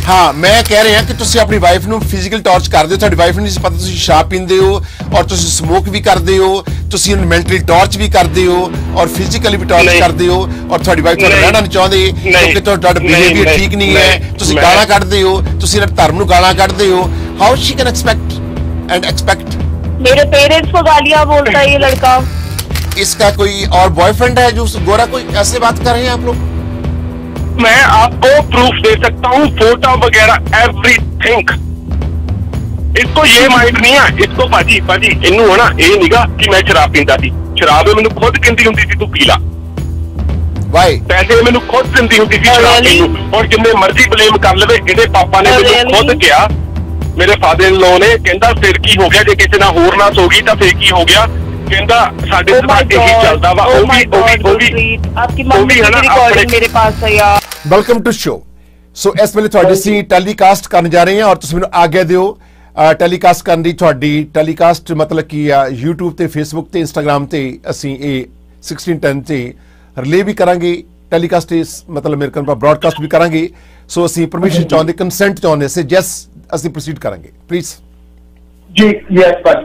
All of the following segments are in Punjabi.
हाँ मैं कह रहा कि तुसी अपनी वाइफ ਨੂੰ ਫਿਜ਼ੀਕਲ ਟਾਰਚ ਕਰਦੇ ਹੋ ਤੁਹਾਡੀ ਵਾਈਫ ਨੂੰ ਨਹੀਂ ਪਤਾ ਤੁਸੀਂ ਸ਼ਰਾਬ ਪੀਂਦੇ ਹੋ ਔਰ ਤੁਸੀਂ ਸਮੋਕ ਵੀ ਕਰਦੇ ਹੋ ਤੁਸੀਂ ਉਹਨੂੰ ਮੈਂਟਲੀ ਟਾਰਚ ਵੀ ਕਰਦੇ ਹੋ ਔਰ ਫਿਜ਼ੀਕਲੀ ਵੀ ਟਾਰਚ ਕਰਦੇ ਹੋ ਔਰ ਤੁਹਾਡੀ ਵਾਈਫ ਤੁਹਾਨੂੰ ਰਹਿਣਾ ਨਹੀਂ ਚਾਹੁੰਦੇ ਕਿਉਂਕਿ ਤੁਹਾਡਾ ਬਿਹੇਵੀਅਰ ਠੀਕ ਨਹੀਂ ਹੈ ਤੁਸੀਂ ਗਾਲਾਂ ਕੱਢਦੇ ਹੋ ਤੁਸੀਂ ਧਰਮ ਨੂੰ ਗਾਲਾਂ ਕੱਢਦੇ ਹੋ ਹਾਊ ਸ਼ੀ ਕੈਨ एक्सपेक्ट मेरे पेरेंट्स को गालियां बोलता है ये लड़का इसका कोई और बॉयफ्रेंड है जो गोरा कोई ऐसे बात कर रहे हैं आप लोग मैं आपको प्रूफ दे सकता हूँ फोटो वगैरह एवरीथिंग इसको ये माइंड नहीं है इसको भाजी इनू है ना ये नीगा कि मैं शराब पींदा सी शराब मैनू खुद कहती हुंदी सी तू पी ला वाई पैसे मैनू खुद दिंदी हुंदी सी शराब पीन नू और जिन्ने मर्जी ब्लेम कर लवे इहदे पापा ने मैनू खुद कहा मेरे फादर इन लॉ ने कहंदा फिर की हो गया जे किसी नाल होर नास हो गई तां फिर की हो गया कहंदा साडे समाज यही चलदा वा ओ भी आपकी मम्मी की रिकॉर्डिंग मेरे पास है यार वेलकम टू शो सो इस वेले तुहाडी सी टेलीकास्ट करन जा रहे हैं और तुसीं मैनूं आग्या दिओ टेलीकास्ट करन दी तुहाडी टेलीकास्ट मतलब की YouTube ते Facebook ते Instagram ते असीं ए 1610 ते रिले भी करांगे टेलीकास्ट मतलब मेरे कन ब्रॉडकास्ट भी करांगे सो असीं परमिशन चाहुंदे कंसेंट चाहुंदे से जस असीं प्रोसीड करांगे प्लीज जी यस पर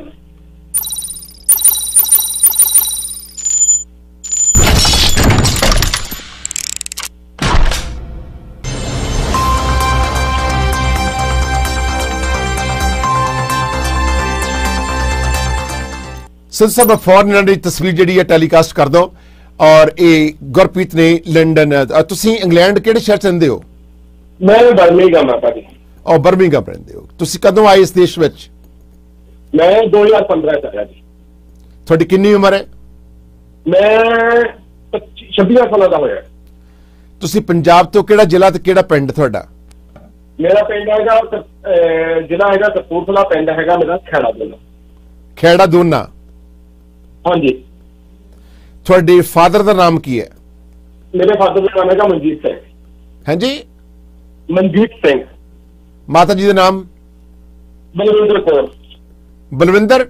सब फॉरन की तस्वीर जी है टेलीकास्ट कर दो और ये गुरप्रीत ने लंडन तुसी इंग्लैंड केड़े शहर च रहिंदे हो मैं बर्मिंघम भाजी और बर्मिंघम रहिंदे हो तुसी कदों आए इस देश विच मैं 2015 च आया जी थोड़ी कितनी उम्र है मैं 26 साल का होया तुसी पंजाब तो केड़ा जिला ते केड़ा पिंड तुहाडा मेरा पिंड हैगा जिला हैगा कपूरथला पिंड हैगा मेरा खेड़ा दोना हाँ जी थोड़े फादर का नाम की है मेरे फादर का नाम है मनजीत सिंह हाँ जी मनजीत सिंह माता जी का नाम बलविंदर कौर बलविंदर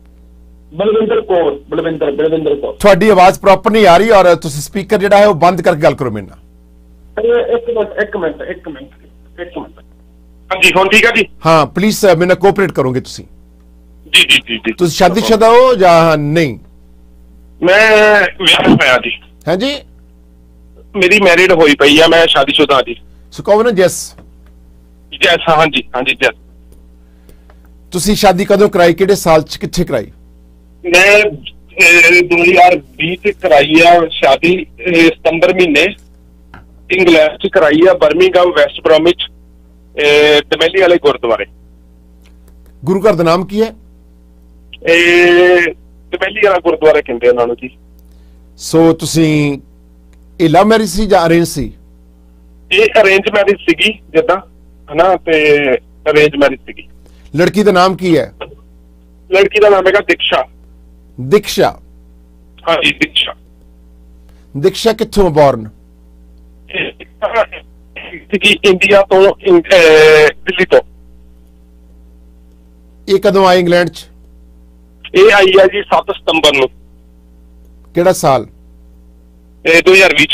कौर थोड़ी आवाज प्रॉपर नहीं आ रही और तुसी स्पीकर जिहड़ा है वो बंद करके गल करो मेरे नाल एक मिनट हाँ जी हुण ठीक है जी हाँ प्लीज मेरे नाल कोऑपरेट करोगे तुसी जी तुसी शादीशुदा हो या नहीं मैं विआह होया जी हाँ जी मेरी मैरिड होई पई है मैं शादीशुदा जी सो कहो ना जस हाँ जी जस तुसी शादी कदों कराई किहड़े साल च कित्थे कराई मैं 2020 च कराई है शादी सितंबर महीने इंग्लैंड च कराई है बर्मिंघम वेस्ट ब्रोमिच डमेली वाले गुरुद्वारे गुरु घर दा नाम की है डमेली वाला गुरुद्वारा कहते उन्होंने जी सो तुसी ਇਹ ਲਵ ਮੈਰਿਜ ਸੀ ਜਾਂ ਅਰੇਂਜ ਸੀ ਇਹ ਅਰੇਂਜ ਮੈਰਿਜ ਸੀਗੀ ਜਿੱਦਾਂ ਹਨਾ ਤੇ ਅਰੇਂਜ ਮੈਰਿਜ ਸੀਗੀ ਲੜਕੀ ਦਾ ਨਾਮ ਕੀ ਹੈ ਲੜਕੀ ਦਾ ਨਾਮ ਹੈਗਾ ਦਿਕਸ਼ਾ ਹਾਂ ਜੀ ਦਿਕਸ਼ਾ ਕਿੱਥੋਂ ਬੌਰਨ ਸੀਗੀ ਇੰਡੀਆ ਤੋਂ ਦਿੱਲੀ ਤੋਂ ਇਹ ਕਦੋਂ ਆਏ ਇੰਗਲੈਂਡ ਚ ਇਹ ਆਈ ਹੈ ਜੀ 7 ਸਤੰਬਰ ਨੂੰ ਕਿਹੜਾ ਸਾਲ 2020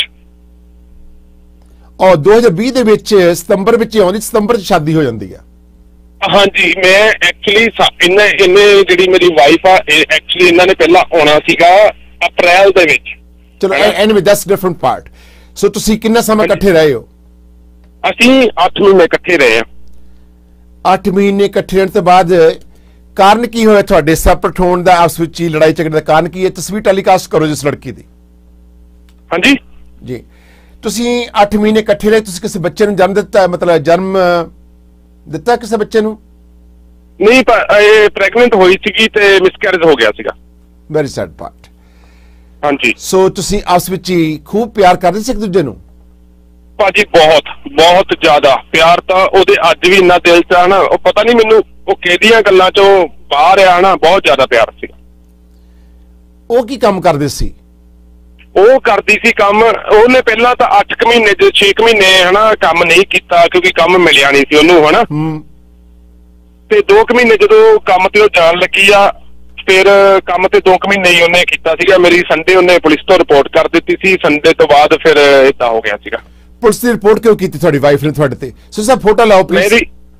और 2020 ਦੇ ਵਿੱਚ ਸਤੰਬਰ ਵਿੱਚ ਆਉਂਦੀ ਸਤੰਬਰ ਚ ਸ਼ਾਦੀ ਹੋ ਜਾਂਦੀ ਆ हाँ जी मैं एक्चुअली इन्हें ਜਿਹੜੀ ਮੇਰੀ ਵਾਈਫ ਆ ਐਕਚੁਅਲੀ ਇਹਨਾਂ ਨੇ ਪਹਿਲਾਂ ਆਉਣਾ ਸੀਗਾ ਅਪ੍ਰੈਲ ਦੇ ਵਿੱਚ ਚਲੋ anyway that's different part so ਤੁਸੀਂ ਕਿੰਨਾ ਸਮਾਂ ਇਕੱਠੇ ਰਹੇ ਹੋ ਅਸੀਂ 8 ਮਹੀਨੇ ਇਕੱਠੇ ਰਹੇ ਆ 8 ਮਹੀਨੇ ਇਕੱਠੇ ਰਹਿਣ ਤੋਂ ਬਾਅਦ ਕਾਰਨ ਕੀ ਹੋਇਆ ਤੁਹਾਡੇ ਸੈਪਰੇਟ ਹੋਣ ਦਾ ਆਪਸ ਵਿੱਚ ਲੜਾਈ ਝਗੜੇ ਦਾ ਕਾਰਨ ਕੀ ਹੈ ਤਸਵੀਰ ਟੈਲੀਕਾਸਟ ਕਰੋ ਜਿਸ ਲੜਕੀ ਦੀ ਹਾਂਜੀ ਜੀ ਤੁਸੀਂ 8 ਮਹੀਨੇ ਇਕੱਠੇ ਰਹੇ ਤੁਸੀਂ ਕਿਸੇ ਬੱਚੇ ਨੂੰ ਜਨਮ ਦਿੱਤਾ ਮਤਲਬ ਜਨਮ ਦਿੱਤਾ ਕਿਸੇ ਬੱਚੇ ਨੂੰ ਨਹੀਂ ਇਹ ਪ੍ਰੈਗਨੈਂਟ ਹੋਈ ਸੀਗੀ ਤੇ ਮਿਸਕੈਰੇਜ ਹੋ ਗਿਆ ਸੀਗਾ ਵੈਰੀ ਸੈਡ ਪਾਰਟ ਹਾਂਜੀ ਸੋ ਤੁਸੀਂ ਆਪਸ ਵਿੱਚ ਹੀ ਖੂਬ ਪਿਆਰ ਕਰਦੇ ਸੀ ਇੱਕ ਦੂਜੇ ਨੂੰ ਭਾਜੀ ਬਹੁਤ ਜ਼ਿਆਦਾ ਪਿਆਰ ਤਾਂ ਉਹਦੇ ਅੱਜ ਵੀ ਇੰਨਾ ਦਿਲ ਚ ਆ ਨਾ ਉਹ ਪਤਾ ਨਹੀਂ ਮੈਨੂੰ ਉਹ ਕਿਹਦੀਆਂ ਗੱਲਾਂ ਚੋਂ ਬਾਹਰ ਆ ਨਾ ਬਹੁਤ ਜ਼ਿਆਦਾ ਪਿਆਰ ਸੀਗਾ ਉਹ ਕੀ ਕੰਮ ਕਰਦੇ ਸੀ ਉਹ ਕਰਦੀ ਸੀ ਕੰਮ ਉਹਨੇ ਪਹਿਲਾਂ ਤਾਂ 8 ਮਹੀਨੇ 6 ਮਹੀਨੇ ਹਨਾ ਕੰਮ ਨਹੀਂ ਕੀਤਾ ਕਿਉਂਕਿ ਕੰਮ ਮਿਲਿਆ ਨਹੀਂ ਸੀ ਉਹਨੂੰ ਹਨਾ ਤੇ 2 ਮਹੀਨੇ ਜਦੋਂ ਕੰਮ ਤੇ ਉਹ ਜਾਣ ਲੱਗੀ ਆ ਫਿਰ ਕੰਮ ਤੇ 2 ਮਹੀਨੇ ਹੀ ਉਹਨੇ ਕੀਤਾ ਸੀਗਾ ਮੇਰੀ ਸੰਡੇ ਉਹਨੇ ਪੁਲਿਸ ਤੋਂ ਰਿਪੋਰਟ ਕਰ ਦਿੱਤੀ ਸੀ ਸੰਡੇ ਤੋਂ ਬਾਅਦ ਫਿਰ ਏਦਾਂ ਹੋ ਗਿਆ ਸੀਗਾ ਪੁਲਿਸ ਦੀ ਰਿਪੋਰਟ ਕਿਉਂ ਕੀਤੀ ਤੁਹਾਡੀ ਵਾਈਫ ਨੇ ਤੁਹਾਡੇ ਤੇ? ਸੋ ਸਰ ਫੋਟੋ ਲਾਓ ਪਲੀਜ਼।